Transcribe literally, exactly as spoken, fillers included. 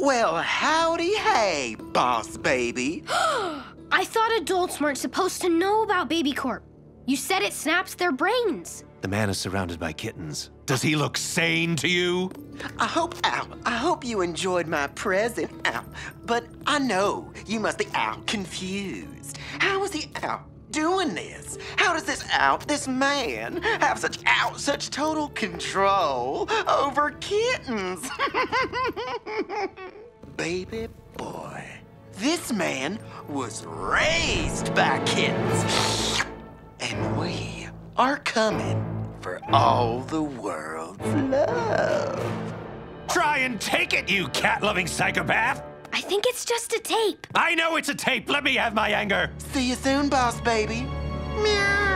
Well, howdy hey, boss baby. I thought adults weren't supposed to know about Baby Corp. You said it snaps their brains. The man is surrounded by kittens. Does he look sane to you? I hope, ow, I hope you enjoyed my present, ow. But I know you must be, ow, confused. How is he, ow, doing this? How does this, ow, this man have such, ow, such total control over kittens? Baby boy, this man was raised by kittens. And we are coming for all the world's love. Try and take it, you cat-loving psychopath! I think it's just a tape. I know it's a tape. Let me have my anger. See you soon, boss baby. Meow.